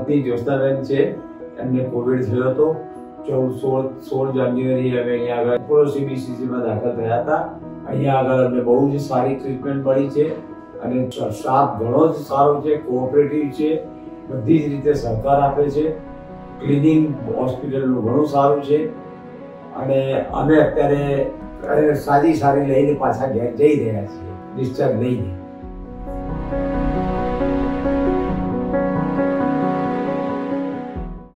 પત્ની જ્યોત્સના બેન છે, એમને કોવિડ થયો હતો. 16 જાન્યુઆરી અમે અહીંયા આગળ એપોલો CBCCમાં દાખલ થયા હતા. અહીંયા આગળ અમને બહુ જ સારી ટ્રીટમેન્ટ મળી છે અને સ્ટાફ ઘણો જ સારો છે, કોઓપરેટિવ છે, બધી જ રીતે સહકાર આપે છે. ક્લિનિંગ હોસ્પિટલનું ઘણું સારું છે અને અમે અત્યારે સારી લઈને પાછા ઘેર જઈ રહ્યા છીએ ડિસ્ચાર્જ લઈને.